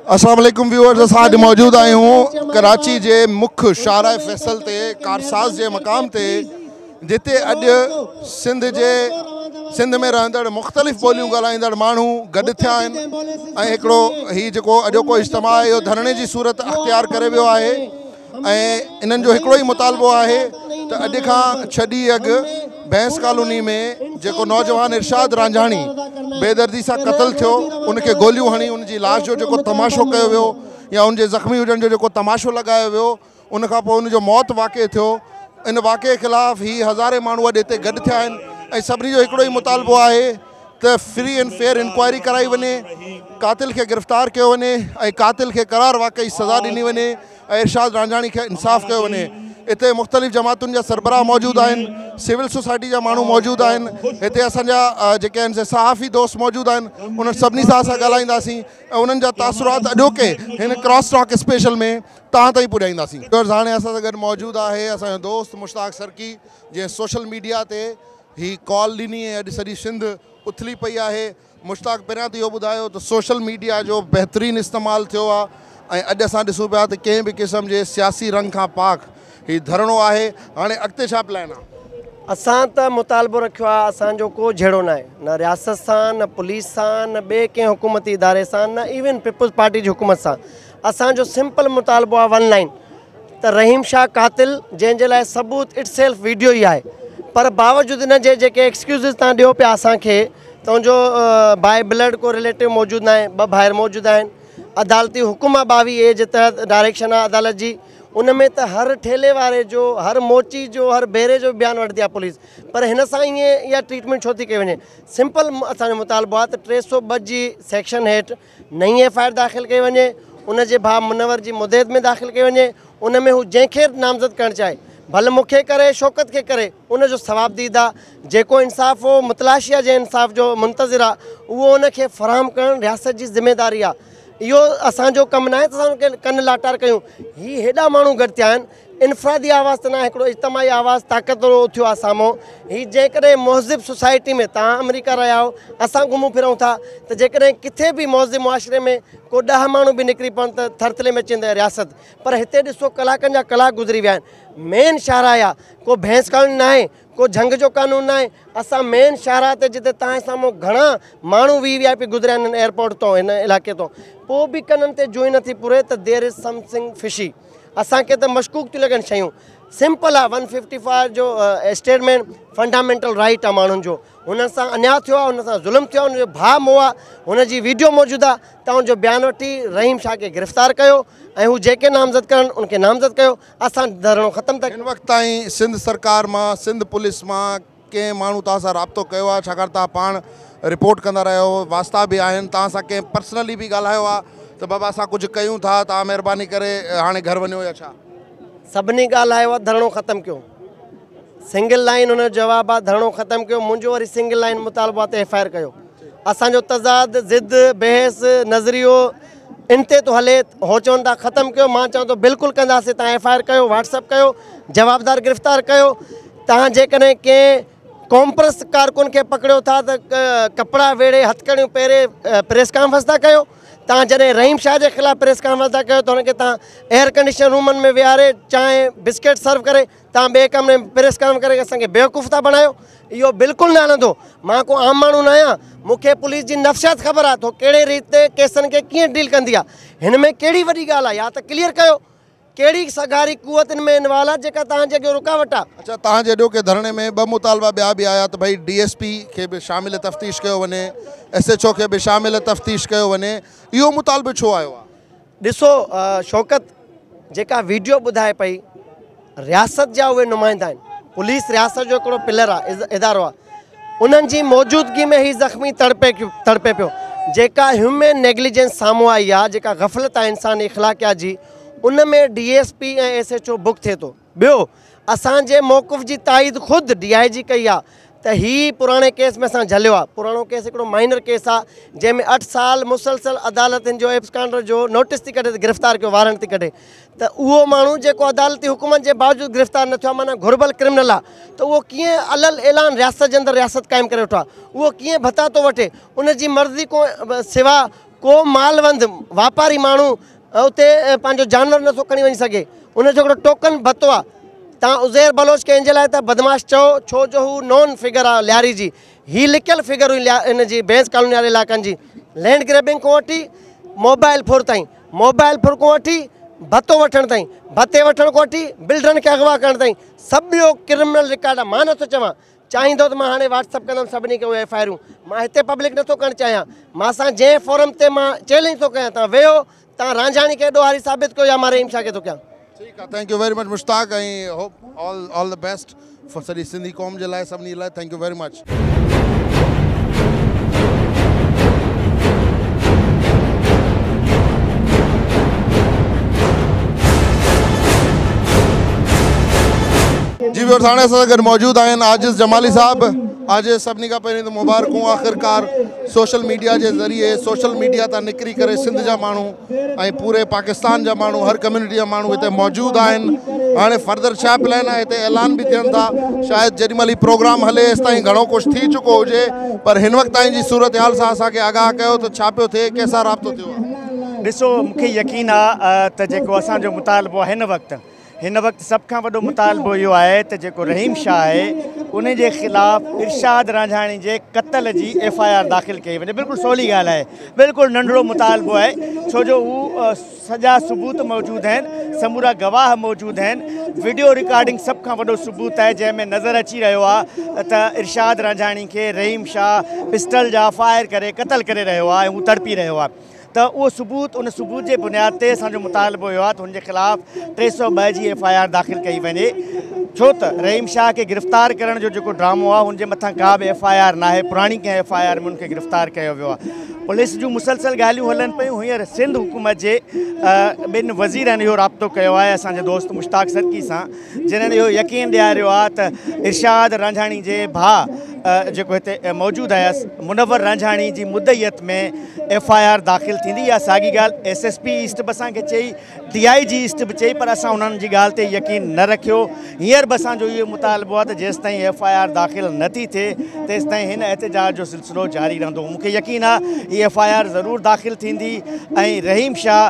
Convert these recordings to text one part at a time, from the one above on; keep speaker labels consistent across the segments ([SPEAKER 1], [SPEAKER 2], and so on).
[SPEAKER 1] अस्सलाम वालेकुम व्यूअर्स, असां अॼु मौजूद आहियूं कराची जे मुख्य शाहराह फैसल ते कारसाज़ जे मक़ाम ते, जिते अॼु सिंध में रहंदड़ मुख़्तलिफ़ ॿोलियूं ॻाल्हाईंदड़ माण्हू गॾु थिया आहिनि ऐं हिकिड़ो हीउ जेको अॼोको इज्तिमा आहे इहो धरणे जी सूरत अख़्तियार करे वियो आहे। ऐं इन्हनि जो हिकिड़ो ई मुतालबो आहे त अॼु खां 6 ॾींहं अॻु भैंस कॉलोनी में जेको नौजवान इरशाद रांझाणी बेदर्दी सां क़तल थियो, उनखे गोलियूं हणी उनजी लाश जो जेको तमाशो कयो वियो या उनजे ज़ख़्मी हुजण जो जेको तमाशो लॻायो वियो, उनखां पोइ उनजो मौत वाक़िए थियो। इन वाक़े ख़िलाफ़ ही हज़ारे माण्हू अॼु हिते गॾु थिया आहिनि ऐं सभिनी जो हिकिड़ो ई मुतालबो आहे त फ्री एंड फेयर इंक्वायरी कराई वञे, कातिल खे गिरफ़्तार कयो वञे ऐं कातिल खे करार वाक़ई सज़ा ॾिनी वञे ऐं इरशाद रांझाणी खे इंसाफ़ कयो वञे। हिते मुख़्तलिफ़ जमातुनि जा सरबराह मौजूदु आहिनि, सिविल सोसाइटी जा माण्हू मौजूदु आहिनि, हिते असांजा जेके आहिनि सहाफ़ी दोस्त मौजूदु आहिनि, उन्हनि सभिनी सां असां ॻाल्हाईंदासीं ऐं उन्हनि जा तासुरात अॼोके हिन क्रॉस टॉक स्पेशल में तव्हां ताईं पुॼाईंदासीं। हाणे असां सां गॾु मौजूदु आहे असांजो दोस्त मुश्ताक सरकी, जंहिं सोशल मीडिया ते ही कॉल ॾिनी ऐं अॼु सॼी सिंध उथली पई आहे। मुश्ताक, पहिरियां त इहो ॿुधायो त सोशल मीडिया जो बहितरीनु इस्तेमालु थियो आहे ऐं अॼु असां ॾिसूं पिया त कंहिं बि क़िस्म जे सियासी रंग खां पाक ही धरणो आहे, हाणे अॻिते छा प्लान आहे?
[SPEAKER 2] असां त मुतालबो रखियो आहे, असांजो को झेड़ो न आहे, न रियासत सां, न पुलिस सां, न ॿिए कंहिं हुकूमती इदारे सां, न इवन पीपल्स पार्टी जी हुकूमत सां। असांजो सिंपल मुतालबो आहे 1 लाइन त रहीम शाह कातिल, जंहिंजे लाइ सबूत इट सेल्फ वीडियो ई आहे, पर बावजूदि इन जे जेके एक्सक्यूज़िस तव्हां ॾियो पिया असांखे, तव्हांजो बाय ब्लड को रिलेटिव मौजूदु न आहे, 2 भाइर मौजूदु आहिनि, अदालती हुकुम आहे 22A जे तहत डायरेक्शन आहे अदालत जी, उन में त हर ठेले वारे जो, हर मोची जो, हर बेरे जो बयानु वठंदी आहे पुलिस, पर हिन सां ईअं इहा ट्रीटमेंट छो थी कई वञे? सिंपल असांजो मुतालबो आहे त 302 जी सेक्शन हेठि नई FIR दाख़िल कई वञे, उन जे भाउ मुनवर जी मुदत में दाख़िल कई वञे, उन में हू जंहिंखे नामज़द करणु चाहे, भले मूंखे करे शौकत खे करे, उनजो सवाबु दीदा, जेको इंसाफ़ हो मुतलाशिया जे इंसाफ़ जो मुंतज़िर आहे, उहो उनखे फ़राहम करणु रियासत जी ज़िम्मेदारी आहे। इहो असांजो कमु न आहे त असां कन लाटार कयूं। ही हेॾा माण्हू गॾु थिया आहिनि, इनफ़रादी आवाज़ त न, हिकिड़ो इज्तिमाही आवाज़ ताक़तवरो उथियो आहे साम्हूं। ही जेकॾहिं महज़िब सोसाइटी में, तव्हां अमेरिका रहिया हो, असां घुमूं फिरूं था, त जेकॾहिं किथे बि महज़िब मुआशिरे में को 10 माण्हू बि निकिरी पवनि त थरथले में अची वेंदा रियासत, पर हिते ॾिसो कलाकनि जा कलाक गुज़री विया आहिनि। मेन शाहराह आहे, को भैंस कानून न आहे, को झंग जो कानून न आहे, असां मेन शाहराह ते जिते तव्हांजे साम्हूं घणा माण्हू VIP गुज़रिया आहिनि एयरपोर्ट तो, हिन इलाइक़े तो, पोइ बि कननि ते जुई नथी पुरे त देयर इज़ समथिंग फिशी। असांखे त मशकूक थियूं लॻनि शयूं। सिंपल आहे 155 जो स्टेटमेंट फंडामेंटल राइट आहे माण्हुनि जो, हुन सां अन्याय थियो आहे, हुन सां ज़ुल्म थियो आहे, हुनजो भाउ मोह आहे, हुनजी वीडियो मौजूदु आहे, तव्हां हुनजो बयानु वठी रहीम शाह खे गिरफ़्तार कयो ऐं हू जेके नामज़द करणु उनखे नामज़द कयो। असां धरणो ख़तमु था।
[SPEAKER 1] हिन वक़्तु ताईं सिंध सरकार मां, सिंध पुलिस मां कंहिं माण्हू तव्हां सां राब्तो कयो आहे? छाकाणि तव्हां पाण रिपोर्ट कंदा रहियो, वास्ता बि आहिनि, तव्हां सां कंहिं पर्सनली बि ॻाल्हायो आहे त बाबा असां कुझु कयूं था, तव्हां महिरबानी करे हाणे घर वञो या छा?
[SPEAKER 2] सभिनी ॻाल्हायो आहे, धरणो ख़तमु कयो। सिंगल लाइन हुनजो जवाबु आहे, धरणो ख़तमु कयो। मुंहिंजो वरी सिंगल लाइन मुतालबो आहे त FIR कयो। असांजो तज़ाद, ज़िद, बहस, नज़रियो इन ते थो हले, हो चवनि था ख़तमु कयो, मां चवां थो बिल्कुलु कंदासीं। तव्हां FIR कयो, WhatsApp कयो, जवाबदार गिरफ़्तार कयो। तव्हां जेकॾहिं कंहिं कॉम्प्रेस कारकुन खे पकड़ियो था त कपिड़ा वेड़े हथकड़ियूं पहिरें प्रेस कॉन्फ्रेंस था कयो। तव्हां जॾहिं रहीम शाह जे ख़िलाफ़ु प्रेस कॉन्फ्रेंस था कयो त हुनखे तव्हां एयर कंडीशन रूमनि में विहारे चांहि बिस्किट सर्व करे तव्हां ॿिए कमरे में प्रेस कॉन्फ्रेंस करे असांखे बेवकूफ़ था बणायो। इहो बिल्कुलु न हलंदो। मां को आम माण्हू न आहियां, मूंखे पुलिस जी नफ़्सियात ख़बर आहे, तो कहिड़े रीति ते केसनि खे कीअं डील कंदी आहे। हिन में कहिड़ी वॾी ॻाल्हि आहे? या त क्लियर कयो कहिड़ी सगारी कुवत इन में इनवाल आहे जेका तव्हांजे अॻियां रुकावट आहे।
[SPEAKER 1] अच्छा, तव्हांजे अॼोके धरणे में 2 मुतालबा ॿिया बि आया त भई DSP खे बि शामिल तफ़्तीश कयो वञे, SHO खे बि शामिल तफ़्तीश कयो वञे, इहो मुतालबो छो आयो आहे?
[SPEAKER 2] ॾिसो शौकत, जेका वीडियो ॿुधाए पई, रियासत जा उहे नुमाइंदा आहिनि, पुलिस रियासत जो हिकिड़ो पिलर आहे, इदारो आहे, उन्हनि जी मौजूदगी में ही ज़ख़्मी तड़पे पियो। जेका ह्यूमन नेग्लिजेंस साम्हूं आई आहे, जेका गफ़लत आहे इंसानी इख़लाक़ियात जी, उन में DSP ऐं SHO बुक थिए थो। ॿियो, असांजे मौक़िफ़ जी ताईद ख़ुदि DIG कई आहे त ही पुराणे केस में असां झलियो आहे। पुराणो केस हिकिड़ो माइनर केस आहे जंहिंमें 8 साल मुसलसल अदालतुनि जो एब्सकांडर जो नोटिस थी कढे, गिरफ़्तार कयो, वारंट थी कढे, त उहो माण्हू जेको अदालती हुकुमनि जे बावजूदि गिरफ़्तार न थियो आहे, माना घुरबल क्रिमिनल आहे, त उहो कीअं अलल ऐलान रियासत जे अंदरि रियासत क़ाइमु करे वेठो आहे, उहो कीअं भता थो वठे, उनजी मर्ज़ी को सिवा को मालवंद वापारी माण्हू उते पंहिंजो जानवर नथो खणी वञी सघे, उनजो हिकिड़ो टोकन भत्तो आहे। तव्हां उज़ैर बलोच खे इन जे लाइ त बदमाश चओ छो जो हू नॉन फिगर आहे लियारी जी, ही लिकियल फिगर हुई इन जी बेंस कॉलोनी वारे इलाइक़नि जी। लैंड ग्रैबिंग खां वठी मोबाइल फुर ताईं, मोबाइल फुर खां वठी भत्तो वठण ताईं, भत्ते वठण खां वठी बिल्डरनि खे अगवा करण ताईं सभु इहो क्रिमिनल रिकॉर्ड आहे। मां नथो चवां, चाहींदो त मां हाणे व्हाट्सअप कंदुमि सभिनी खे उहे FIR। मां हिते पब्लिक नथो करणु चाहियां, मां सां जंहिं फोरम ते मां चैलेंज थो कयां, तव्हां वेहो, तव्हां रांझाणी खे ॾोहारी साबित कयो या मां रहीम शाह खे थो कयां।
[SPEAKER 1] ठीकु आहे, thank you very much Mushtaq, ऐं hope all the best for सॼी सिंधी क़ौम जे लाइ, सभिनी लाइ। Thank you very much. जी व्यूअर्स, हाणे असां सां गॾु मौजूदु आहिनि आजिज़ जमाली साहब। आजिज़, सभिनी खां पहिरीं त मुबारकूं, आख़िरकार सोशल मीडिया जे ज़रिए, सोशल मीडिया तां निकिरी करे सिंध जा माण्हू ऐं पूरे पाकिस्तान जा माण्हू, हर कम्यूनिटी जा माण्हू हिते मौजूदु आहिनि। हाणे फर्दर छा प्लान आहे, हिते ऐलान बि थियनि था, शायदि जेॾीमहिल प्रोग्राम हले तेसिताईं घणो कुझु थी चुको हुजे, पर हिन वक़्त ताईं जी सूरत हाल सां असांखे आगाह कयो त छा पियो थिए, कंहिंसां राब्तो थियो आहे।
[SPEAKER 3] ॾिसो, मूंखे यकीन आहे त जेको असांजो मुतालबो आहे हिन वक़्तु सभ खां वॾो मुतालबो इहो आहे त जेको रहीम शाह आहे उन जे ख़िलाफ़ु इरशाद रांझाणी जे क़त्ल जी FIR दाख़िल कई वञे। बिल्कुलु सवली ॻाल्हि आहे, बिल्कुलु नंढिड़ो मुतालबो आहे, छो जो हू सॼा सबूत मौजूदु आहिनि, समूरा गवाह मौजूदु आहिनि, वीडियो रिकॉर्डिंग सभ खां वॾो सबूत आहे जंहिंमें नज़र अची रहियो आहे त इरशाद रांझाणी खे रहीम शाह पिस्टल जा फायर करे क़त्ल करे रहियो आहे ऐं हू तड़पी रहियो आहे। त उहो सबूत, उन सबूत जे बुनियाद ते असांजो मुतालबो इहो आहे त हुनजे ख़िलाफ़ु 302 जी FIR दाख़िल कई वञे, छो त रहीम शाह खे गिरफ़्तार करण जो जेको ड्रामो आहे हुनजे मथां का बि FIR न आहे, पुराणी कंहिं FIR में उनखे गिरफ़्तार कयो वियो आहे। पुलिस जूं मुसलसल ॻाल्हियूं हलनि पियूं। हींअर सिंध हुकूमत जे ॿिनि वज़ीरनि इहो राब्तो कयो आहे असांजे दोस्त मुश्ताक सरकी सां, जिन्हनि इहो यकीन ॾियारियो आहे त इरशाद रांझाणी जे भाउ जेको हिते मौजूदु आहे मुनव्वर रांझाणी जी मुद्दईयत में FIR दाख़िल थींदी आहे। साॻी ॻाल्हि SSP ईस्ट बि असांखे चई, DIG ईस्ट बि चई, पर असां उन्हनि जी ॻाल्हि ते यकीन न रखियो। हींअर बि असांजो इहो मुतालबो आहे त जेसिताईं FIR दाख़िल नथी थिए तेसिताईं हिन एहतजाज जो सिलसिलो जारी रहंदो। मूंखे यकीन आहे हीअ FIR ज़रूरु दाख़िल थींदी ऐं रहीम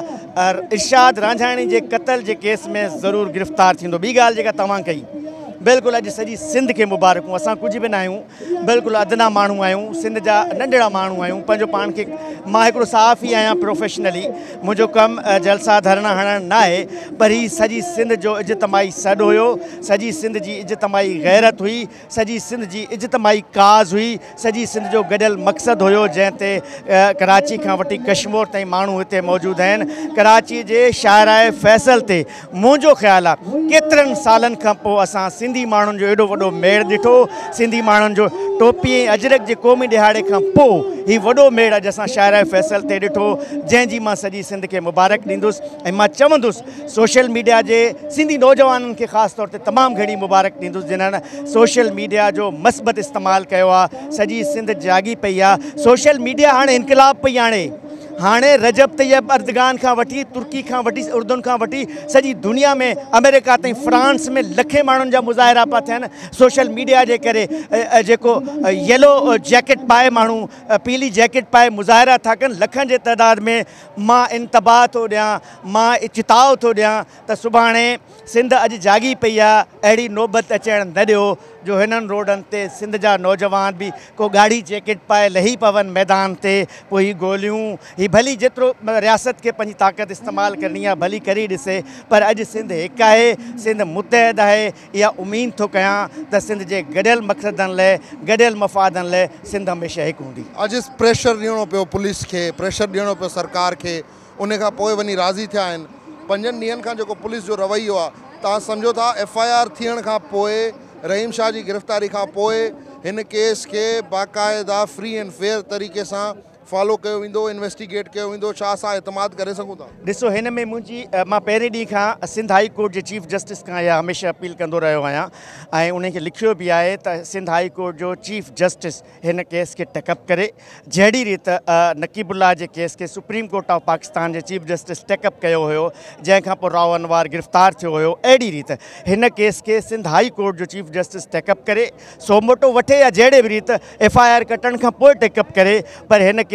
[SPEAKER 3] शाह इरशाद रांझाणी जे क़त्ल जे केस में ज़रूरु गिरफ़्तार थींदो। ॿी ॻाल्हि जेका तव्हां कई, बिल्कुलु अॼु सॼी सिंध खे मुबारकूं। असां कुझु बि न आहियूं, बिल्कुलु अदना माण्हू आहियूं, सिंध जा नंढड़ा माण्हू आहियूं। पंहिंजो पाण खे, मां हिकिड़ो सहाफ़ी आहियां प्रोफेशनली, मुंहिंजो कमु जलसा धरणा हणणु न आहे, पर हीअ सॼी सिंध जो इज्तमाही सॾु हुयो, सॼी सिंध जी इज्तमाही गैरत हुई, सॼी सिंध जी इज्तमाही काज़ हुई, सॼी सिंध जो गॾियल मक़सदु हुयो जंहिं ते कराची खां वठी कश्मीर ताईं माण्हू हिते मौजूदु आहिनि। कराची जे शाहराए फैसल ते मुंहिंजो ख़्यालु आहे केतिरनि सालनि खां पोइ असां सिंधी माण्हुनि जो एॾो वॾो मेड़ ॾिठो। सिंधी माण्हुनि जो टोपी ऐं अजरक जे क़ौमी ॾिहाड़े खां पोइ हीउ वॾो मेड़ अॼु असां शाहराए फैसल ते ॾिठो, जंहिंजी मां सॼी सिंध खे मुबारक ॾींदुसि ऐं मां चवंदुसि सोशल मीडिया जे सिंधी नौजवाननि खे ख़ासि तौर ते तमामु घणी मुबारक ॾींदुसि जिन्हनि सोशल मीडिया जो मस्बत इस्तेमालु कयो आहे। सॼी सिंध जागी पई आहे। सोशल मीडिया हाणे इनक़िलाब पई आणे। हाणे रजब तैयब अर्दगान खां वठी, तुर्की खां वठी, उर्दुन खां वठी सॼी दुनिया में, अमेरिका ताईं, फ्रांस में लखे माण्हुनि जा मुज़ाहिरा पिया थियनि सोशल मीडिया जे करे। जेको येलो जैकेट पाए माण्हू, पीली जैकेट पाए मुज़ाहिरा था कनि लखनि जे तइदाद में। मां इंतबाह थो ॾियां, मां चिताव थो ॾियां त सुभाणे सिंध अॼु जागी पई आहे, अहिड़ी नौबत अचणु न ॾियो जो हिननि रोडनि ते सिंध जा नौजवान बि को ॻाढ़ी जैकेट पाए लही पवनि मैदान ते। पोइ हीअ गोलियूं, हीअ भली जेतिरो रियासत खे पंहिंजी ताक़त इस्तेमालु करणी आहे भली करे ॾिसे, पर अॼु सिंध हिकु आहे, सिंध मुतहद आहे। इहा उमेद थो कयां त सिंध जे गॾियल मक़सदनि लाइ, गॾियल मफ़ादनि लाइ सिंध हमेशह हिकु हूंदी।
[SPEAKER 1] अॼु प्रेशर ॾियणो पियो पुलिस खे, प्रेशर ॾियणो पियो सरकार खे, उन खां पोइ वञी राज़ी थिया आहिनि। 5 ॾींहंनि खां जेको पुलिस जो रवैयो आहे, तव्हां सम्झो था FIR थियण खां पोइ, रहीम शाह जी गिरफ़्तारी खां पोइ हिन केस खे बाक़ाइदा फ्री एंड फेयर तरीक़े सां फॉलो कयो वेंदो, इन्वेस्टिगेट कयो वेंदो, छा असां एतमाद करे सघूं था?
[SPEAKER 3] ॾिसो, हिन में मुंहिंजी, मां पहिरें ॾींहं खां सिंध हाई कोर्ट जे चीफ जस्टिस खां इहा हमेशह अपील कंदो रहियो आहियां ऐं उनखे लिखियो बि आहे त सिंध हाई कोर्ट जो चीफ जस्टिस हिन केस खे टेकअप करे। जहिड़ी रीति नकीबुल्ला जे केस खे सुप्रीम कोर्ट ऑफ पाकिस्तान जे चीफ जस्टिस टेकअप कयो हुयो, जंहिंखां पोइ राव अनवार गिरफ़्तार थियो हुयो, अहिड़ी रीति हिन केस खे सिंध हाई कोर्ट जो चीफ जस्टिस टेकअप करे, सोमोटो वठे या जहिड़े बि रीति FIR कटण खां पोइ टेकअप करे, पर हिन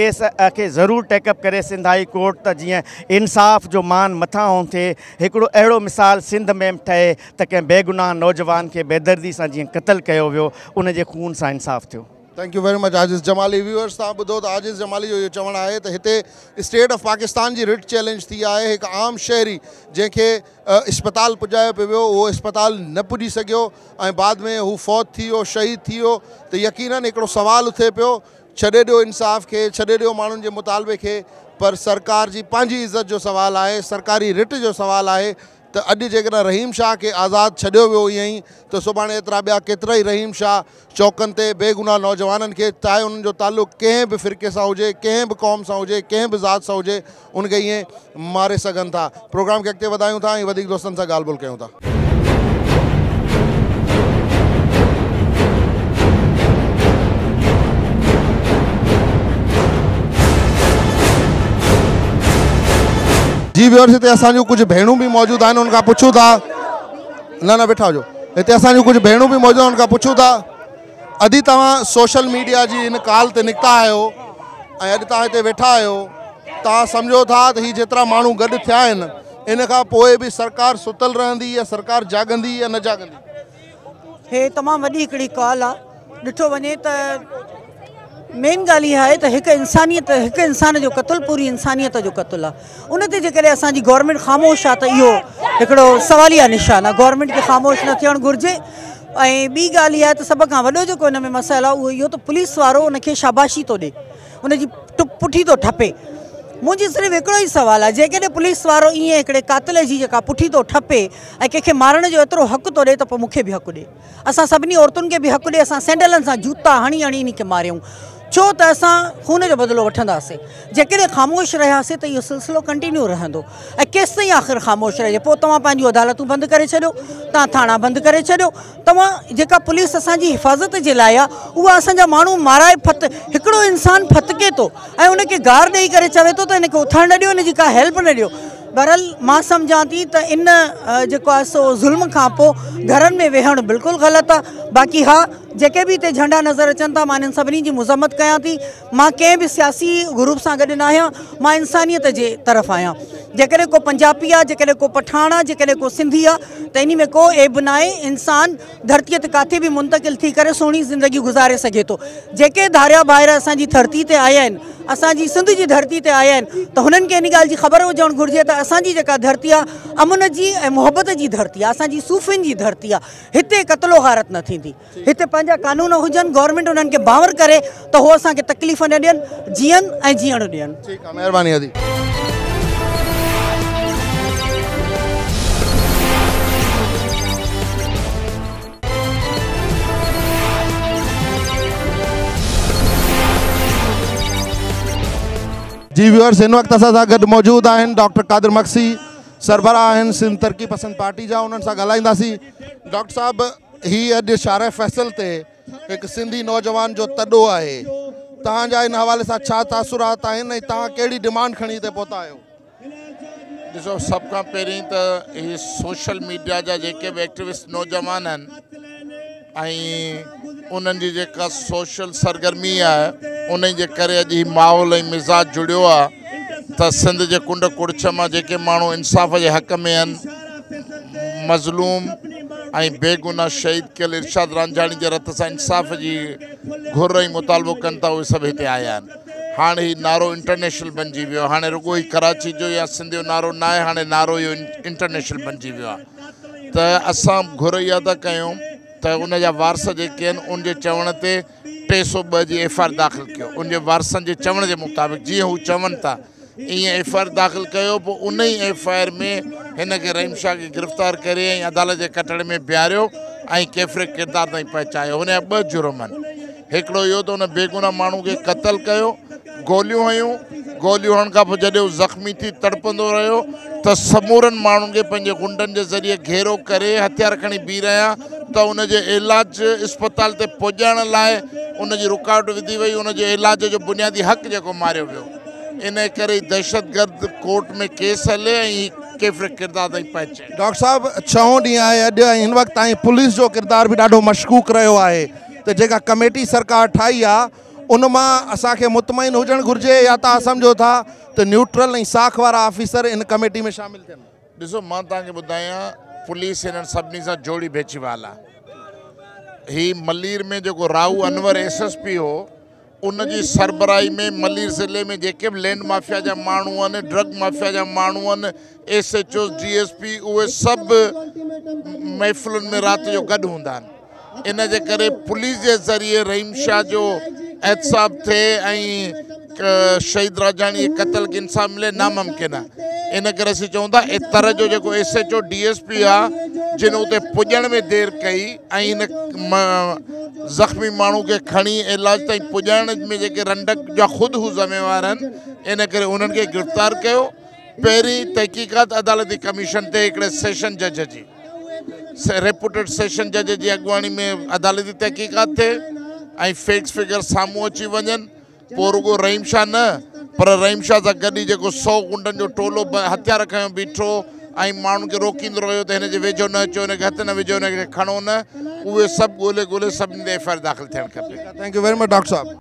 [SPEAKER 3] केस खे ज़रूरु टेकअप करे सिंध हाई कोर्ट त जीअं इंसाफ़ जो मान मथां थिए। हिकिड़ो अहिड़ो मिसाल सिंध में ठहे त कंहिं बेगुनाह नौजवान खे बेदर्दी सां जीअं क़तलु कयो वियो, उन जे खून सां इंसाफ़ थियो।
[SPEAKER 1] Thank you very much Aajiz Jamali. Viewers तव्हां ॿुधो त आजिज़ जमाली जो इहो चवणु आहे त हिते स्टेट ऑफ पाकिस्तान जी रिट चैलेंज थी आहे। हिकु आम शहरी जंहिंखे इस्पताल पुॼायो पियो वियो, उहो इस्पताल न पुॼी सघियो ऐं बाद में हू फौत थी वियो, शहीद थी वियो। त यकीनन हिकिड़ो सुवालु उथे पियो, छॾे ॾियो इंसाफ़ खे, छॾे ॾियो माण्हुनि जे मुतालबे खे, पर सरकार जी पंहिंजी इज़त जो सुवालु आहे, सरकारी रिट जो सुवालु आहे। त अॼु जेकॾहिं रहीम शाह खे आज़ादु छॾियो वियो ईअं ई, त सुभाणे एतिरा ॿिया केतिरा ई रहीम शाह चौकनि ते बेगुनाह नौजवाननि खे, चाहे उन्हनि जो तालुक़ु कंहिं बि फ़िरके सां हुजे, कंहिं बि क़ौम सां हुजे, कंहिं बि ज़ात सां हुजे, उनखे ईअं मारे सघनि था। प्रोग्राम खे अॻिते वधायूं था ऐं वधीक दोस्तनि सां ॻाल्हि ॿोल कयूं था। जी व्यूअर्स, हिते असांजूं कुझु भेणूं बि मौजूदु आहिनि, उनखां पुछूं था। न वेठा हुजो। हिते असांजूं कुझु भेणूं बि मौजूदु आहिनि, उनखां पुछूं था। अॼु तव्हां सोशल मीडिया जी हिन काल ते निकिता आहियो ऐं अॼु तव्हां हिते वेठा आहियो, तव्हां सम्झो था त हीअ जेतिरा माण्हू गॾु थिया आहिनि, इन खां पोइ बि सरकार सुतल रहंदी या सरकार जाॻंदी या न जाॻंदी?
[SPEAKER 4] हे तमामु वॾी हिकिड़ी कॉल आहे। ॾिठो वञे त मेन ॻाल्हि इहा आहे त हिकु इंसानियत, हिकु इंसान जो क़तलु पूरी इंसानियत जो क़तलु आहे। उन ते जेकॾहिं असांजी गवर्नमेंट ख़ामोश आहे त इहो हिकिड़ो सवालिया निशान आहे। गवर्नमेंट खे ख़ामोश न थियणु घुरिजे। ऐं ॿी ॻाल्हि इहा आहे त सभ खां वॾो जेको हिन में मसइलो आहे उहो इहो त पुलिस वारो उनखे शाबाशी थो ॾिए, उनजी पुठी थो ठपे। मुंहिंजी सिर्फ़ु हिकिड़ो ई सुवालु आहे, जेकॾहिं पुलिस वारो ईअं हिकिड़े क़ातिल जी जेका पुठी थो ठपे ऐं कंहिंखे मारण जो एतिरो हक़ु थो ॾिए, त पोइ मूंखे बि हक़ु ॾिए। असां सभिनी औरतुनि खे बि हक़ु ॾिए, असां सैंडलनि सां जूता हणी हणी इन खे मारियूं, छो त असां खून जो बदिलो वठंदासीं। जेकॾहिं ख़ामोश रहियासीं त इहो सिलसिलो कंटिन्यू रहंदो। ऐं केसि ताईं आख़िर ख़ामोश रहिजे? पोइ तव्हां पंहिंजूं अदालतूं बंदि करे छॾियो, तव्हां थाणा बंदि करे छॾियो, तव्हां जेका पुलिस असांजी हिफ़ाज़त जे लाइ आहे उहा असांजा माण्हू माराए हिकिड़ो इंसानु फतके थो ऐं उनखे गार ॾेई करे चवे थो त इनखे उथणु न ॾियो, इनजी का हेल्प न ॾियो। बहरहाल मां सम्झां थी त इन जेको आहे सो ज़ुल्म खां पोइ घरनि में वेहणु बिल्कुलु ग़लति आहे। बाक़ी हा, जेके बि हिते झंडा नज़र अचनि था, मां इन्हनि सभिनी जी मुज़म्मत कयां थी। मां कंहिं बि सियासी ग्रुप सां गॾु न आहियां, मां इंसानियत जे तरफ़ आहियां। जेकॾहिं को पंजाबी आहे, जेकॾहिं को पठान आहे, जेकॾहिं को सिंधी आहे, त इन में को एब न आहे। इंसानु धरतीअ ते किथे बि मुंतक़िल थी करे सुहिणी ज़िंदगी गुज़ारे सघे थो। जेके धारिया ॿाहिरि असांजी धरती ते आया आहिनि, असांजी सिंध जी धरती ते आया आहिनि, त हुननि खे इन ॻाल्हि जी ख़बर हुजणु घुरिजे त असांजी जेका धरती आहे अमन जी ऐं मुहबत जी धरती आहे, असांजी सूफ़ियुनि जी धरती आहे। हिते क़तलो गारत न थींदी। हिते पंहिंजा कानून हुजनि, गवर्नमेंट उन्हनि खे बावर करे त उहो असांखे तकलीफ़ न ॾियनि, जीअनि ऐं जीअणु ॾियनि।
[SPEAKER 1] ठीकु आहे, महिरबानी आदि। जी व्यूअर्स, हिन वक़्तु असां सां गॾु मौजूदु आहिनि डॉक्टर कादिर मक्सी, सरबराह आहिनि सिंध तरक़ी पसंद पार्टी जा, उन्हनि सां ॻाल्हाईंदासीं। डॉक्टर साहब, हीअ अॼु शारा फैसल ते हिकु सिंधी नौजवान जो तॾो आहे, तव्हांजा इन हवाले सां छा तासुरात आहिनि ऐं तव्हां कहिड़ी डिमांड खणी हिते पहुता आहियो?
[SPEAKER 5] ॾिसो, सभ खां पहिरीं त इहे सोशल मीडिया जा जेके बि एक्टिविस्ट नौजवान आहिनि ऐं उन्हनि जी जेका सोशल सरगर्मी आहे, उन जे करे अॼु हीउ माहौल ऐं मिज़ाज जुड़ियो आहे त सिंध जे कुंड कुड़छ मां जेके माण्हू इंसाफ़ जे हक़ में आहिनि, मज़लूम ऐं बेगुनाह शहीद कयल इरशाद रांझाणी जे रत सां इंसाफ़ जी घुर ऐं मुतालबो कनि था, उहे सभु हिते आया आहिनि। हाणे हीउ नारो इंटरनेशनल बणिजी वियो आहे। हाणे रुॻो ई कराची जो या सिंध जो नारो न आहे, हाणे नारो इहो इंटरनेशनल बणिजी वियो आहे। त असां घुर इहा था कयूं त उन जा वारस जेके आहिनि, उनजे चवण ते 302 जी FIR दाख़िल कयो। उनजे वारसनि जे चवण जे मुताबिक़ जीअं हू चवनि था ईअं FIR दाख़िल कयो। पोइ उन ई FIR में हिन खे रहीम शाह खे गिरफ़्तार करे ऐं अदालत जे कटड़े में बीहारियो ऐं केफ़िरे किरदार ताईं पहुचायो। हुन जा 2 जुर्म आहिनि। हिकिड़ो इहो त हुन बेगुनाह माण्हू खे क़तल कयो, गोलियूं हयूं, गोलियूं हणण खां पोइ जॾहिं हू ज़ख़्मी थी तड़पंदो रहियो त समूरनि माण्हुनि खे पंहिंजे गुंडनि जे ज़रिए घेरो करे हथियार खणी बीह रहिया त उनजे इलाज इस्पताल ते पुॼण लाइ उनजी रुकावट विधी वई। उनजे इलाज जो बुनियादी हक़ जेको मारियो वियो, इन करे दहशतगर्द कोर्ट में केस हले ऐं केफ़िरे किरदार ताईं पहुचे।
[SPEAKER 1] डॉक्टर साहब, 6 ॾींहं आहे अॼु ऐं हिन वक़्तु ताईं पुलिस जो किरदार बि ॾाढो मशकूक रहियो आहे। त जेका कमेटी सरकार ठाही आहे उन मां असांखे मुतमइन हुजणु घुरिजे या तव्हां सम्झो था त न्यूट्रल ऐं साख वारा ऑफिसर इन कमेटी में शामिल थियनि?
[SPEAKER 5] ॾिसो मां तव्हांखे ॿुधायां पुलिस हिननि सभिनी सां जोड़ी बेचीवाल आहे। ही मलीर में जेको राहू अनवर SSP हो उन जी सरबराही में मलीर ज़िले में जेके बि लैंड माफ़िया जा माण्हू आहिनि, ड्रग माफ़िया जा माण्हू आहिनि, SHO DSP उहे सभु महफ़िलुनि में राति जो गॾु हूंदा आहिनि। इन जे करे पुलिस जे ज़रिए रहीम शाह जो एहतसाब थिए ऐं शहीद राजाणी क़तल खे इंसाफ़ मिले नामुमकिन आहे। इन करे असीं चऊं था एतर जो जेको SHO DSP आहे जिन उते पुॼण में देरि कई ऐं इन ज़ख़्मी माण्हू खे खणी इलाज ताईं पुॼाइण में जेके रंडक जा ख़ुदि हू ज़िम्मेवार आहिनि, इन करे उन्हनि खे गिरफ़्तार कयो। पहिरीं तहक़ीक़ात अदालती कमीशन ते हिकिड़े सेशन जज जी रेपुटेड सेशन जज जी अॻुवाणी में अदालती तहक़ीक़ात थिए ऐं फैक्ट्स फिगर साम्हूं अची वञनि। पोइ रुॻो रहीम शाह न पर रहीम शाह सां गॾु जेको 100 गुंडनि जो टोलो हथियार खयों बीठो ऐं माण्हुनि खे रोकींदो रहियो त हिन जे वेझो न अचो, हिनखे हथु न विझो, हिनखे खणो न, उहे सभु ॻोल्हे सभिनी ते FIR दाख़िल थियणु खपे।
[SPEAKER 1] Thank you very much doctor साहब।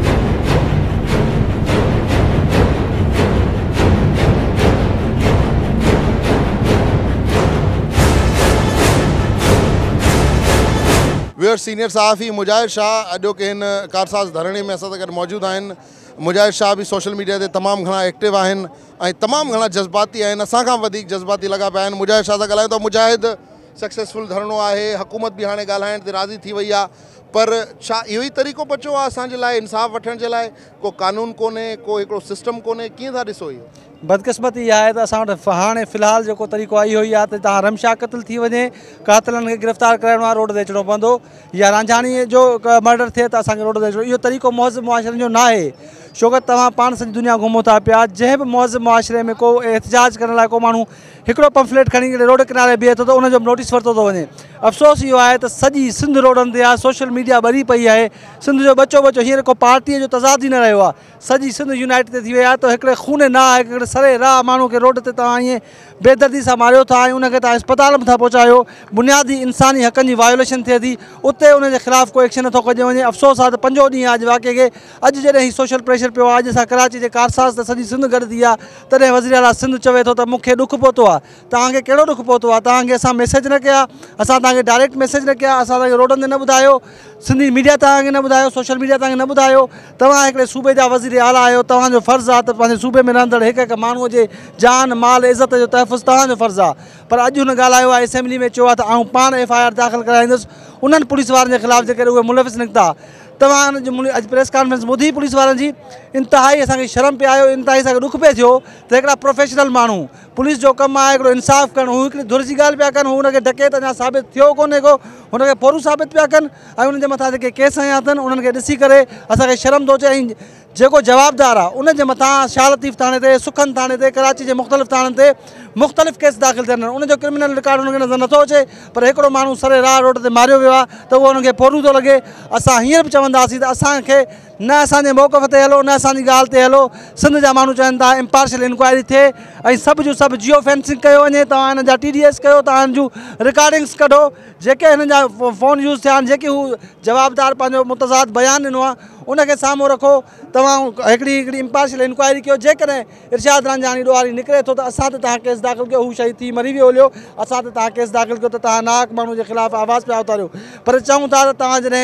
[SPEAKER 1] व्यूअर्स, सीनियर सहाफ़ी मुजाहिद शाह अॼोके हिन कारसाज़ धरणे में असां सां गॾु मौजूदु आहिनि। मुजाहिद शाह भी सोशल मीडिया ते तमामु घणा एक्टिव आहिनि ऐं तमामु घणा जज़्बाती आहिनि, असां खां वधीक जज़्बाती लॻा पिया आहिनि। मुजाहिद शाह सां ॻाल्हायूं था। मुजाहिद, सक्सेसफुल धरणो आहे, हुकूमत बि हाणे ॻाल्हाइण ते राज़ी थी वई आहे, पर छा इहो ई तरीक़ो बचियो आहे असांजे लाइ इंसाफ़ वठण जे लाइ? को कानून कोन्हे, को हिकिड़ो सिस्टम कोन्हे, कीअं था ॾिसो इहो?
[SPEAKER 6] बदकिस्मती इहा आहे त असां वटि हाणे फ़िलहालु जेको तरीक़ो आहे इहो ई आहे त तव्हां रमशाह क़तल थी वञे, कातिलनि खे गिरफ़्तार कराइणो आहे, रोड ते अचिणो पवंदो, या रांझाणीअ जो मर्डर थिए त असांखे रोड ते अचिणो। इहो तरीक़ो मुहज़िब मुआशरनि जो न आहे, छो कि तव्हां पाण सॼी दुनिया घुमो था पिया। जंहिं बि मुहज़िब मुआशरे में को एहतिजाज करण लाइ को माण्हू हिकिड़ो पंफलेट खणी करे रोड किनारे बीहे थो त उनजो नोटिस वरितो थो वञे। अफ़सोस इहो आहे त सॼी सिंध रोडनि ते आहे, सोशल मीडिया ॿरी पई आहे, सिंध जो बचो हींअर को पार्टीअ जो तज़ाद ई न रहियो आहे, सॼी सिंध यूनाइट ते थी वई आहे। त हिकिड़े खूने न आहे, हिकिड़े सरे राह माण्हू खे रोड ते तव्हां ईअं बेदर्दी सां मारियो था ऐं उनखे तव्हां अस्पताल में था पहुचायो, बुनियादी इंसानी हक़नि जी वायोलेशन थिए थी, उते उनजे ख़िलाफ़ु को एक्शन नथो कजे वञे। अफ़सोस आहे त 5 ॾींहं अॼु वाक़े खे, अॼु जॾहिं ही सोशल प्रेशर पियो आहे, अॼु असां कराची जे कारसाज़ ते सॼी सिंध गॾु थी आहे, तॾहिं वज़ीर आला सिंध चवे थो त मूंखे ॾुखु पहुतो आहे। तव्हांखे कहिड़ो ॾुखु पहुतो आहे? तव्हांखे असां मैसेज न कया, असां तव्हांखे डायरेक्ट मैसेज न कया, असां तव्हांखे रोडनि ते न ॿुधायो, सिंधी मीडिया तव्हांखे न ॿुधायो, सोशल मीडिया तव्हांखे न ॿुधायो। तव्हां हिकिड़े सूबे जा वज़ीर आला आहियो, तव्हांजो फ़र्ज़ु आहे त पंहिंजे सूबे में रहंदड़ हिकु हिकु माण्हूअ जे जान माल इज़त जो तहफ़ुज़ तव्हांजो फ़र्ज़ु आहे। पर अॼु हुन ॻाल्हायो आहे असेंबली में, चयो आहे त आउं पाण FIR दाख़िल कराईंदुसि उन्हनि पुलिस वारनि जे ख़िलाफ़ु जेके उहे मुलविस निकिता। तव्हां अॼु प्रेस कॉन्फ्रेंस ॿुधी पुलिस वारनि जी, इंतिहाई असांखे शर्म पे आयो, इंतिहाई असांखे ॾुख पियो थियो त हिकिड़ा प्रोफेशनल माण्हू, पुलिस जो कमु आहे हिकिड़ो इंसाफ़ करणु, हू हिकिड़ी धुर जी ॻाल्हि पिया कनि, हू हुनखे डकैत अञा साबित थियो कोन्हे को, हुनखे पोरू साबित पिया कनि ऐं उन्हनि जे मथां जेके केस हयां अथनि उन्हनि खे ॾिसी करे असांखे शर्म थो अचे। ऐं जेको जवाबदार आहे उनजे मथां शाह लतीफ़ थाणे ते, सुखन थाणे ते, कराची जे मुख़्तलिफ़ थाणनि ते मुख़्तलिफ़ केस दाख़िल थियनि, उनजो क्रिमिनल रिकॉर्ड उनखे नज़र नथो अचे। पर हिकिड़ो माण्हू सरे राह रोड ते मारियो वियो आहे त उहो उनखे पोरू थो लॻे। असां हींअर बि चवंदासीं त असांखे न असांजे मौक़फ़ ते हलो, न असांजी ॻाल्हि ते हलो। सिंध जा माण्हू चवनि था इम्पार्शियल इंक्वायरी थिए ऐं सभु जो सभु जियो फेंसिंग कयो वञे, तव्हां हिन जा TDS कयो, तव्हां हिन जूं रिकॉर्डिंग्स कढो, जेके हिन जा फ़ोन यूज़ थिया आहिनि, जेके हू जवाबदार पंहिंजो मुतज़ाद बयानु ॾिनो आहे उनखे साम्हूं रखो। तव्हां हिकिड़ी इम्पार्शियल इंक्वायरी कयो। जेकॾहिं इरशाद रांझाणी ॾोहारी निकिरे थो त असां ते तव्हां केस दाख़िल कयो, हू शहीद थी मरी वियो हलियो, असां ते तव्हां केस दाख़िल कयो त तव्हां नाहक माण्हू जे ख़िलाफ़ु आवाज़ पिया उतारियो। पर चऊं था त तव्हां जॾहिं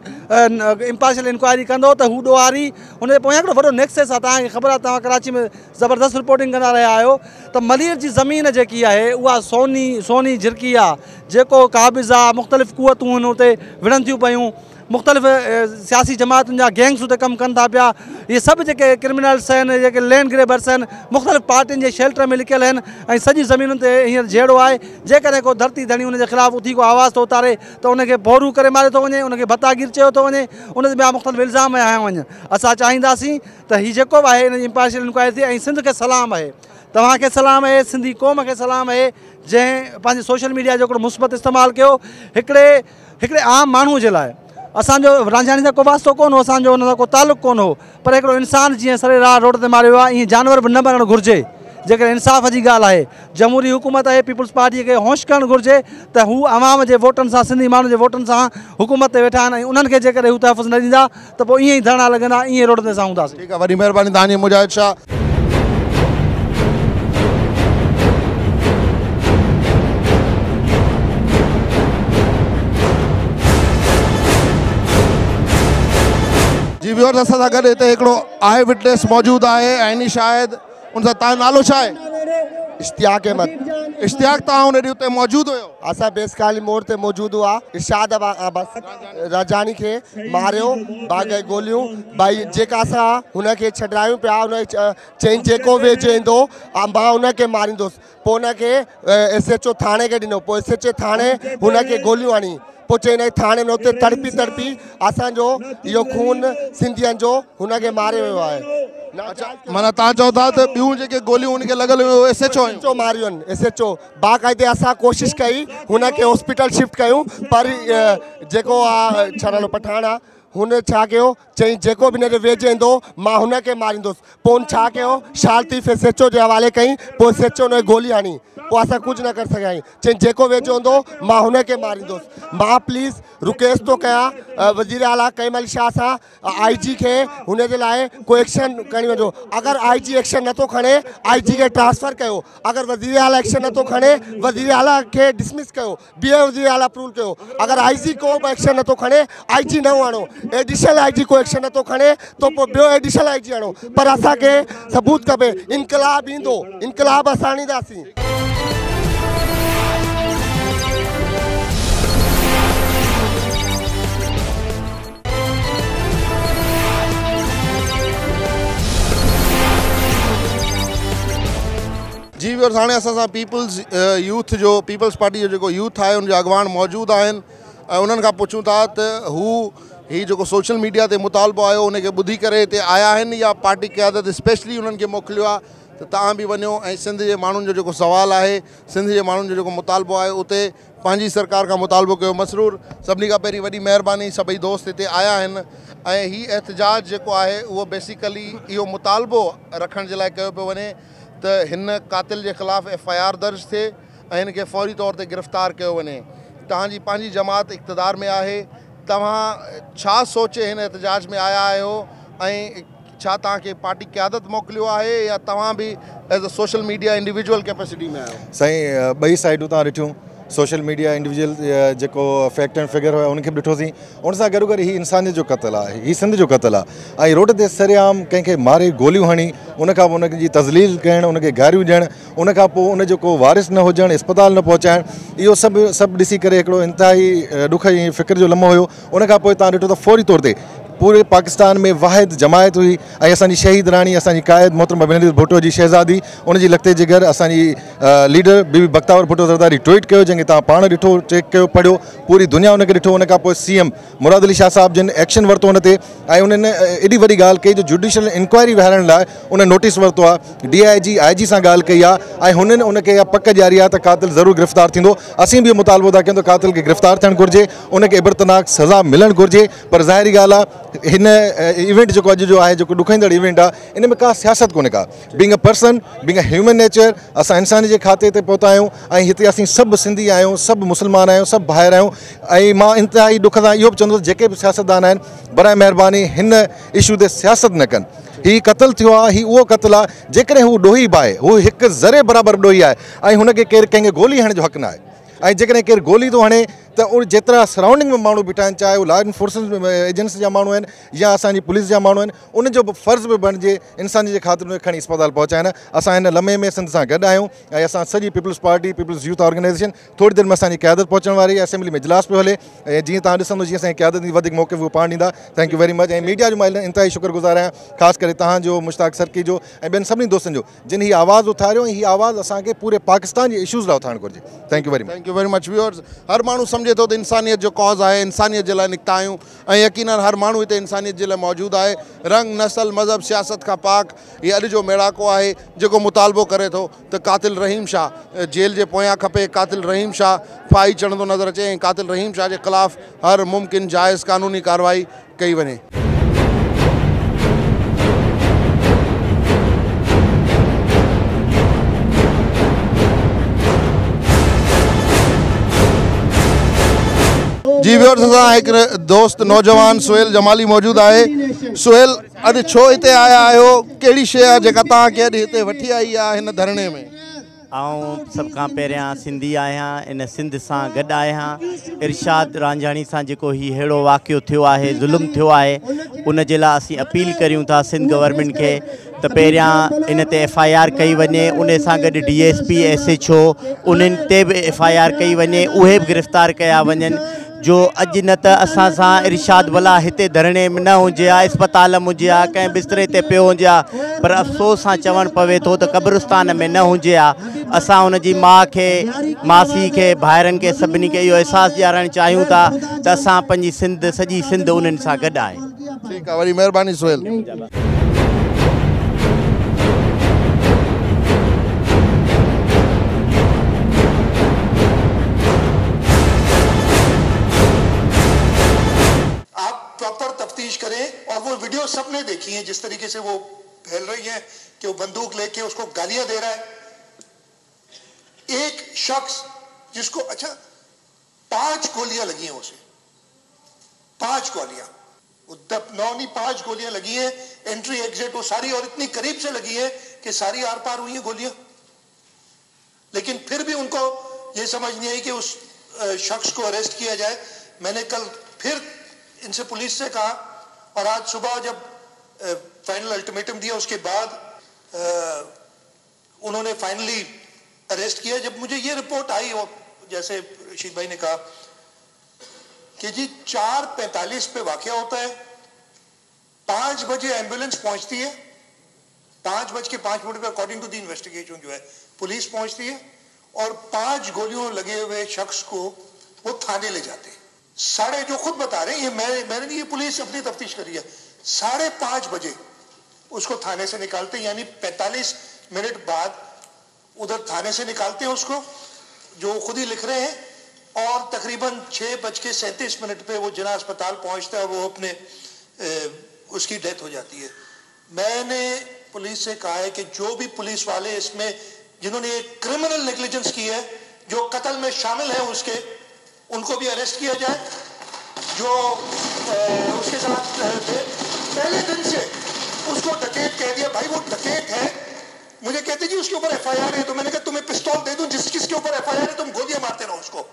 [SPEAKER 6] इहे इम्पार्शियल इंक्वायरी कंदो त हू ॾोहारी, हुनजे पोयां हिकिड़ो वॾो नेक्सेस आहे। तव्हांखे ख़बर आहे, तव्हां कराची में ज़बरदस्त रिपोर्टिंग कंदा रहिया आहियो त मलीर जी ज़मीन जेकी आहे उहा सोनी झिरकी आहे, जेको क़ाबिज़ आहे, मुख़्तलिफ़ क़ुवतूं हिन उते विढ़नि थियूं पियूं, मुख़्तलिफ़ सियासी जमातुनि जा गैंग्स उते कमु कनि था पिया। इहे सभु जेके क्रिमिनल्स आहिनि, जेके लैंड ग्रेबर्स आहिनि, मुख़्तलिफ़ पार्टियुनि जे शेल्टर में लिकियल आहिनि ऐं सॼी ज़मीनुनि ते हींअर जहिड़ो आहे। जेकॾहिं को धरती धणी हुनजे ख़िलाफ़ु उथी को आवाज़ थो उतारे त उनखे बोरू करे मारे थो वञे, उनखे भतागीर चयो थो वञे, उन ते ॿिया मुख़्तलिफ़ इल्ज़ाम हया वञनि। असां चाहींदासीं त हीउ जेको बि आहे हिन जी इम्पार्शियल इंक्वायरी थिए ऐं सिंध खे सलाम आहे, तव्हांखे सलाम आहे, सिंधी क़ौम खे सलाम आहे, जंहिं पंहिंजे सोशल मीडिया जो हिकिड़ो मुस्बत इस्तेमालु कयो हिकिड़े आम माण्हूअ जे लाइ। असांजो रांझाणी सां को वास्तो कोन हो, असांजो हुन सां को तालुक़ु कोन हो, पर हिकिड़ो इंसानु जीअं सरे राह रोड ते मारियो आहे, ईअं जानवर बि न मरणु घुरिजे। जेकर इंसाफ़ जी ॻाल्हि आहे, जमहूरी हुकूमत आहे, पीपल्स पार्टीअ खे होश करणु घुरिजे त हू अवाम जे वोटनि सां, सिंधी माण्हुनि जे वोटनि सां हुकूमत ते वेठा आहिनि ऐं उन्हनि खे जेकर हू तहफ़ुज़ न ॾींदा त पोइ ईअं ई धरना लॻंदा, ईअं रोड ते असां हूंदासीं।
[SPEAKER 1] ठीकु आहे, वॾी महिरबानी तव्हांजी मुजाहिद शाह। जी व्यूअर्स, असां सां गॾु हिते हिकिड़ो आई विटनेस मौजूदु आहे, ऐनी शाहिद। उन सां तव्हांजो नालो छा आहे?
[SPEAKER 2] इश्तियाक अहमद।
[SPEAKER 1] इश्तियाक, तव्हां हुन ॾींहुं हुते मौजूदु हुयो?
[SPEAKER 2] असां बेसकाली मोड़ ते मौजूदु हुआ। इरशाद अब्बास राजानी खे मारियो, बाग़ गोलियूं भाई, जेका असां हुनखे छॾायूं पिया, हुन चई जेको वेझे ईंदो मां हुनखे मारींदुसि। पोइ हुनखे SHO थाणे खे ॾिनो, पोइ SHO थाणे हुनखे गोलियूं हणी, पोइ चई थाणे में उते तड़पी तड़पी असांजो इहो खून सिंधियुनि जो हुनखे मारे वियो आहे।
[SPEAKER 1] माना तव्हां चओ था त ॿियूं जेके गोलियूं हुनखे लॻल हुयूं SHO
[SPEAKER 2] मारियूं आहिनि। SHO बाक़ाइदे असां कोशिशि कई हुनखे हॉस्पिटल शिफ्ट कयूं, पर जेको आहे छा नालो पठाण आहे, हुन छा कयो, चई जेको बि हिनजे वेझे ईंदो मां हुनखे मारींदुसि। पोइ हुन छा कयो, शालतीफ़ SHO जे हवाले कई, पोइ SHO हुनखे गोली हणी, पोइ असां कुझु न करे सघियासीं। चई जेको वेझो हूंदो मां हुनखे मारींदुसि। मां प्लीज़ रिक्वेस्ट थो कयां वज़ीर आला कैमल शाह सां, IG खे हुनजे लाइ कोई एक्शन खणी वञो। अगरि IG एक्शन नथो खणे, IG खे ट्रांसफ़र कयो। अगरि वज़ीर आला एक्शन नथो खणे, वज़ीर आला खे डिसमिस कयो, ॿिए वज़ीर आला अप्रूवल कयो। अगरि IG को बि एक्शन नथो खणे, IG न आणो। एडिशनल IG को एक्शन नथो खणे त पोइ ॿियो एडिशनल IG आणो, पर असांखे सबूत खपे। इनकलाब ईंदो, इनकलाब असां आणींदासीं।
[SPEAKER 1] जी व्यूअर्स, हाणे असां सां पीपल्स पार्टी जो जेको यूथ आहे उनजा अॻवान मौजूदु आहिनि ऐं उन्हनि खां पुछूं था त ही जेको सोशल मीडिया ते मुतालबो आयो उनखे ॿुधी करे हिते आया आहिनि या पार्टी क़यादत स्पेशली उन्हनि खे मोकिलियो आहे त तव्हां बि वञो ऐं सिंध जे माण्हुनि जो जेको सुवालु आहे, सिंध जे माण्हुनि जो जेको मुतालबो आहे उते पंहिंजी सरकार खां मुतालबो कयो। मसरूर, सभिनी खां पहिरीं वॾी महिरबानी, सभई दोस्त हिते आया आहिनि ऐं हीउ एहतजाज जेको आहे उहो बेसिकली इहो मुतालबो रखण जे लाइ कयो पियो वञे त हिन कातिल जे ख़िलाफ़ु FIR दर्ज थिए ऐं हिन खे फौरी तौर ते गिरफ़्तार कयो वञे। तव्हांजी पंहिंजी जमात इक़्तिदार में आहे, तव्हां छा सोचे हिन एहतजाज में आया आहियो ऐं छा तव्हांखे पार्टी क़यादत मोकिलियो आहे या तव्हां बि as a social media individual capacity में आहियो?
[SPEAKER 7] साईं, ॿई साइडूं तव्हां ॾिठियूं। सोशल मीडिया इंडिविजुअल जेको फैक्ट एंड फिगर हुआ उनखे बि ॾिठोसीं, उन सां गॾो गॾु हीउ इंसानियत जो क़तलु आहे, हीउ सिंध जो क़तलु आहे। ऐं रोड ते सरेआम कंहिंखे मारे गोलियूं हणी, उनखां पोइ उनजी तज़लील करणु, उनखे गारियूं ॾियणु, उनखां पोइ उनजो को वारिस न हुजणु, इस्पताल न पहुचाइणु, इहो सभु ॾिसी करे हिकिड़ो इंतिहाई ॾुख ऐं फ़िक्र जो लम्हो हुयो। उनखां पोइ तव्हां ॾिठो त फौरी तौर ते पूरे पाकिस्तान में वाहिद जमायत हुई ऐं असांजी शहीद राणी, असांजी क़ाइद मोहतरमा बेनज़ीर भुट्टो जी शहज़ादी, उनजी लख़्ते जिगर असांजी लीडर बीबी बख्तावर भुट्टो ज़रदारी ट्वीट कयो, जंहिंखे तव्हां पाण ॾिठो, चेक कयो, पढ़ियो, पूरी दुनिया उनखे ॾिठो। उनखां पोइ CM मुराद अली शाह साहिब जिन एक्शन वरितो उन ते ऐं उन्हनि एॾी वॾी ॻाल्हि कई जो जुडिशल इंक्वायरी विहारण लाइ उन नोटिस वरितो आहे, DIG IG सां ॻाल्हि कई आहे ऐं हुननि उनखे इहा पक ॼारी आहे त कातिल ज़रूरु गिरफ़्तार थींदो। असीं बि मुतालबो था कयूं त कातिल खे गिरफ़्तार थियणु घुरिजे, उनखे इबरतनाक सज़ा मिलणु घुरिजे। पर ज़ाहिरी ॻाल्हि आहे हिन इवेंट जेको अॼु जो आहे, जेको ॾुखाईंदड़ इवेंट आहे, इन में का सियासत कोन्हे का। Being a person, being a human nature, असां इंसानी जे खाते ते पहुता आहियूं ऐं हिते असीं सभु सिंधी आहियूं, सभु मुस्लमान आहियूं, सभु भाइर आहियूं। ऐं मां इंतिहाई ॾुख सां इहो बि चवंदुसि जेके बि सियासतदान आहिनि, बराए महिरबानी हिन इशू ते सियासत न कनि। हीउ क़तलु थियो आहे, हीउ उहो क़तलु आहे जेकॾहिं हू ॾोही बि आहे, हू हिकु ज़रे बराबरि ॾोही आहे ऐं हुनखे केरु कंहिंखे गोली हणण जो हक़ न आहे। ऐं जेकॾहिं केरु गोली थो हणे त उहे जेतिरा सराउंडिंग में माण्हू बीठा आहिनि, चाहे उहे लॉ एनफोर्समेंट एजेंसी जा माण्हू आहिनि या असांजी पुलिस जा माण्हू आहिनि, उनजो बि फ़र्ज़ु बि बणिजे इंसानी जे ख़ातिर उनखे खणी इस्पताल पहुचाइनि। असां हिन लम्हे में सिंध सां गॾु आहियूं ऐं असां सॼी Peoples Party, Peoples Youth Organisation, थोरी देरि में असांजी क़यादत पहुचण वारी आहे। असेंबली में इजलास पियो हले ऐं जीअं तव्हां ॾिसंदो, जीअं असांजी क़यादत जी वधीक मौक़े उहो पाण ॾींदा। Thank you very much. ऐं मीडिया जो मां इंतिहाई शुक्रगुज़ार आहियां, ख़ासि करे तव्हांजो, मुश्ताक सर्की जो ऐं ॿियनि सभिनी दोस्तनि जो, जिन हीअ आवाज़ उथारियो ऐं हीअ आवाज़ असांखे पूरे पाकिस्तान जे इशूज़ लाइ उथारणु घुरिजे। Thank you very much.
[SPEAKER 1] Thank you very much. Viewers, हर माण्हू सम्झे थो त इंसानियत जो कॉज़ आहे, इंसानियत जे लाइ निकिता आहियूं ऐं यकीनन हर माण्हू हिते इंसानियत जे लाइ मौजूदु आहे। रंग, नसल, मज़हब, सियासत खां पाक हीअ अॼु जो मेड़ाको आहे जेको मुतालबो करे थो त कातिल रहीम शाह जेल जे पोयां खपे, कातिल रहीम शाह फाही चढ़ंदो नज़र अचे ऐं कातिल रहीम शाह जे ख़िलाफ़ु हर मुमकिन जाइज़ क़ानूनी कार्रवाई कई वञे। जी व्यूअर्स, असां हिकु दोस्त नौजवान सुहेल जमाली मौजूद आहे। सुहेल, अॼु छो हिते आया आहियो? कहिड़ी शइ आहे जेका तव्हांखे अॼु हिते वठी आई आहे हिन धरणे में?
[SPEAKER 3] आउं सभ खां पहिरियां सिंधी आहियां, इन सिंध सां गॾु आहियां। इरशाद रांझाणी सां जेको ही अहिड़ो वाक़ियो थियो आहे, ज़ुल्म थियो आहे, उन जे लाइ असीं अपील करियूं था सिंध गवर्नमेंट खे त पहिरियां इन ते FIR कई वञे, उन सां गॾु DSP SHO उन्हनि ते बि FIR कई वञे, उहे बि गिरफ़्तार कया वञनि। जो अॼु न त असां सां इरशाद भला हिते धरणे में न हुजे हा, इस्पताल में हुजे हा, कंहिं बिस्तरे ते पियो हुजे हा, पर अफ़सोस सां चवणु पवे थो त क़ब्रिस्तान में न हुजे हा। असां हुनजी माउ खे, मासी खे, भाइरनि खे, सभिनी खे इहो अहसासु ॾियारणु चाहियूं था त असां पंहिंजी सिंध, सॼी सिंध उन्हनि सां गॾु आहे।
[SPEAKER 1] ठीकु आहे, वरी महिरबानी सुहेल।
[SPEAKER 8] तफ्तीश करें, और वो वीडियो सबने देखी है जिस तरीके से वो फैल रही है कि वो बंदूक लेके उसको गालियां दे रहा है। एक शख्स जिसको 5 गोलियां लगी हैं उसे, 5 गोलियां, 5 गोलियां लगी हैं, एंट्री एग्जिट वो सारी, और इतनी करीब से लगी है कि सारी आर पार हुई है गोलियां। लेकिन फिर भी उनको ये समझ नहीं आई कि उस शख्स को अरेस्ट किया जाए। मैंने कल फिर इनसे, पुलिस से कहा, और आज सुबह जब फाइनल अल्टीमेटम दिया उसके बाद उन्होंने फाइनली अरेस्ट किया। जब मुझे ये रिपोर्ट आई, और जैसे रशीद भाई ने कहा कि जी 4:45 पे वाकया होता है, 5 बजे एम्बुलेंस पहुंचती है, 5:05 पे अकॉर्डिंग टू द इन्वेस्टिगेशन जो है पुलिस पहुंचती है, और 5 गोलियों लगे हुए शख्स को वो थाने ले जाते हैं। जो खुद बता रहे हैं, ये मैंने नहीं, ये पुलिस अपनी तफ्तीश करी है, 5:30 बजे उसको थाने से निकालते हैं, यानी 45 मिनट बाद उधर थाने से निकालते हैं उसको, जो खुद ही लिख रहे हैं, और तकरीबन 6:37 पे वो जिना अस्पताल पहुंचता है, वो अपने उसकी डेथ हो जाती है। मैंने पुलिस से कहा है कि जो भी पुलिस वाले इसमें जिन्होंने एक क्रिमिनल नेग्लिजेंस की है, जो कत्ल में शामिल है उसके, उनको भी अरेस्ट किया जाए। जो उसके साथ थे पहले दिन से, उसको डकैत कह दिया। भाई वो डकैत है, मुझे कहते जी उसके ऊपर FIR है, तो मैंने कहा तुम्हें पिस्तौल दे दूं, जिसके ऊपर FIR है तुम गोलियां मारते रहो उसको।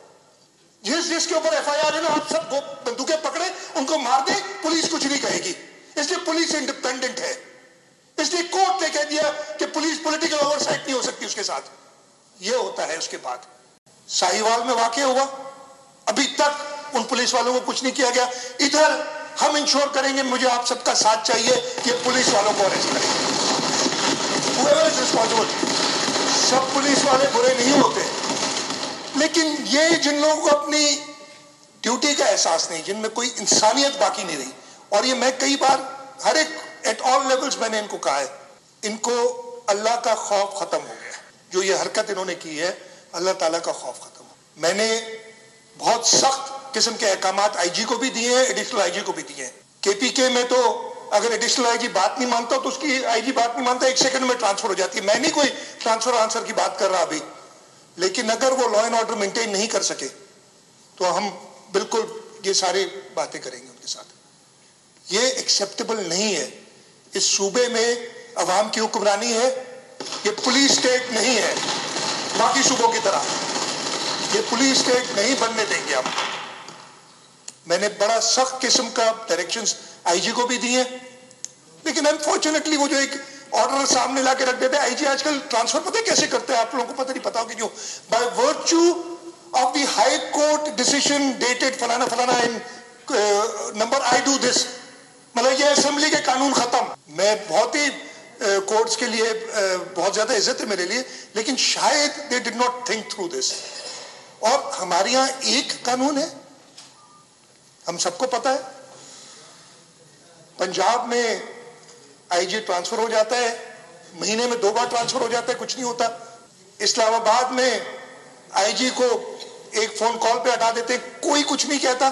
[SPEAKER 8] जिसके ऊपर FIR है ना, आप सब बंदूकें पकड़े, उनको मार दे, पुलिस कुछ नहीं कहेगी। इसलिए पुलिस इंडिपेंडेंट है, इसलिए कोर्ट ने कह दिया कि पुलिस पॉलिटिकल ओवरसाइट नहीं हो सकती उसके साथ। ये होता है। उसके बाद साहिवाल में वाकया हुआ, अभी तक उन पुलिस वालों को कुछ नहीं किया गया। इधर हम इंश्योर करेंगे, मुझे आप सबका साथ चाहिए कि पुलिस वालों को अरेस्ट करें, whoever is responsible। सब पुलिस वाले बुरे नहीं होते, लेकिन ये जिन लोगों को अपनी ड्यूटी का एहसास नहीं, जिनमें कोई इंसानियत बाकी नहीं रही, और ये मैं कई बार हर एक एट ऑल लेवल्स मैंने इनको कहा है, इनको अल्लाह का खौफ खत्म हो गया। जो ये हरकत इन्होंने की है, अल्लाह ताला का खौफ खत्म हो। मैंने बहुत सख्त किस्म के अहकामात IG को भी दिए हैं, एडिशनल IG को भी दिए हैं। KPK में तो अगर एडिशनल IG बात नहीं मानता तो उसकी IG बात नहीं मानता, 1 सेकंड में ट्रांसफर हो जाती है। मैं नहीं कोई ट्रांसफर आंसर की बात कर रहा अभी, लेकिन अगर वो लॉ एंड ऑर्डर मेंटेन नहीं कर सके तो हम बिल्कुल ये सारी बातें करेंगे उनके साथ। ये एक्सेप्टेबल नहीं है। इस सूबे में अवाम की हुक्मरानी है, ये पुलिस स्टेट नहीं है बाकी सूबों की तरह। ये पुलिस स्टेट नहीं बनने देंगे हम। मैंने बड़ा सख्त किस्म का डायरेक्शंस IG को भी दिए, लेकिन अनफॉर्चुनेटली वो जो एक ऑर्डर सामने ला के रख देते हैं। IG आजकल ट्रांसफर पता है कैसे करते हैं, आप लोगों को पता नहीं, पता होगा क्यों? By virtue of the high court decision dated फलाना फलाना इन नंबर आई डू दिस, मतलब ये असेंबली के कानून खत्म। मैं बहुत ही कोर्ट्स के लिए बहुत ज्यादा इज्जत है मेरे लिए, लेकिन शायद they did not think through this. और हमारे यहाँ एक कानून है, हम सबको पता है। पंजाब में IG ट्रांसफर हो जाता है, महीने में 2 बार ट्रांसफर हो जाता है, कुछ नहीं होता। इस्लामाबाद में IG को एक फोन कॉल पे हटा देते, कोई कुछ नहीं कहता।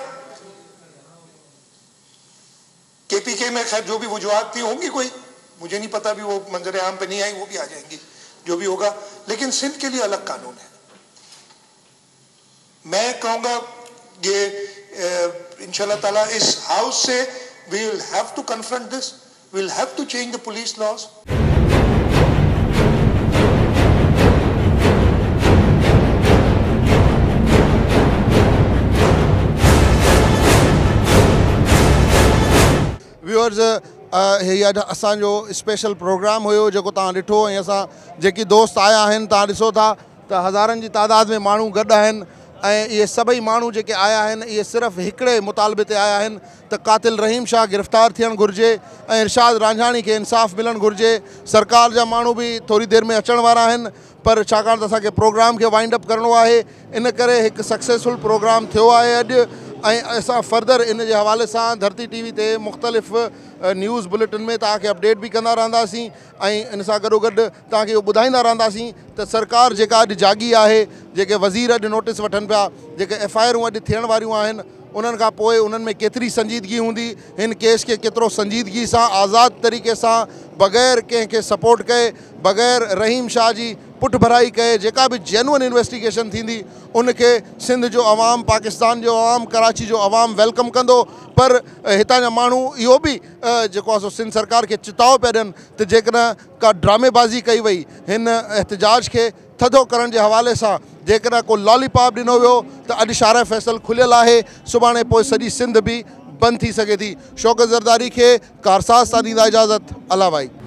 [SPEAKER 8] KPK में खैर जो भी वजूहात थी होंगी, कोई मुझे नहीं पता, भी वो मंजर आम पे नहीं आई, वो भी आ जाएंगी जो भी होगा। लेकिन सिंध के लिए अलग कानून है। मैं कहूंगा ये इंशाल्लाह ताला इस हाउस से we will have to confront this, we will have to change the police laws.
[SPEAKER 1] Viewers हीअ असांजो स्पेशल प्रोग्राम हुयो जेको तव्हां ॾिठो ऐं असां जेकी दोस्त आया आहिनि तव्हां ॾिसो था त हज़ारनि जी तादाद में माण्हू गॾु आहिनि ऐं इहे सभई माण्हू जेके आया आहिनि इहे सिर्फ़ु हिकिड़े मुतालबे ते आया आहिनि त कातिल रहीम शाह गिरफ़्तार थियणु घुरिजे ऐं इरशाद रांझाणी खे इंसाफ़ मिलणु घुरिजे। सरकार जा माण्हू बि थोरी देरि में अचण वारा आहिनि पर छाकाणि त असांखे प्रोग्राम खे वाइंड अप करिणो आहे इन करे हिकु सक्सेसफुल प्रोग्राम थियो आहे अॼु ऐं असां फर्दर इन जे हवाले सां धरती टीवी ते मुख़्तलिफ़ न्यूज़ बुलेटिन में तव्हांखे अपडेट बि कंदा रहंदासीं ऐं इन सां गॾोगॾु तव्हांखे इहो ॿुधाईंदा रहंदासीं त सरकार जेका अॼु जागी आहे जेके वज़ीर अॼु नोटिस वठनि पिया जेके एफआईआरूं अॼु थियण वारियूं आहिनि उन्हनि खां पोइ उन्हनि में केतिरी संजीदगी हूंदी हिन केस खे केतिरो संजीदगी सां आज़ादु तरीक़े सां बग़ैर कंहिंखे सपोर्ट कए बग़ैर रहीम शाह जी पुठ भराई कए जेका बि जेन्युइन इन्वेस्टिगेशन थींदी उनखे सिंध जो अवाम पाकिस्तान जो अवाम कराची जो अवाम वेलकम कंदो। पर हितां जा माण्हू इहो बि जेको आहे सो सिंध सरकार खे चिताओ पिया ॾियनि त जेकॾहिं का ड्रामेबाज़ी कई वई हिन एहतजाज खे थधो करण जे हवाले सां जेकॾहिं को लॉलीपॉप ॾिनो वियो त अॼु शारा फैसल खुलियल आहे सुभाणे पोइ सॼी सिंध बि बंदि थी सघे थी। शौकत ज़रदारी खे कारसाज़ सां ॾींदा इजाज़त। अला भाई।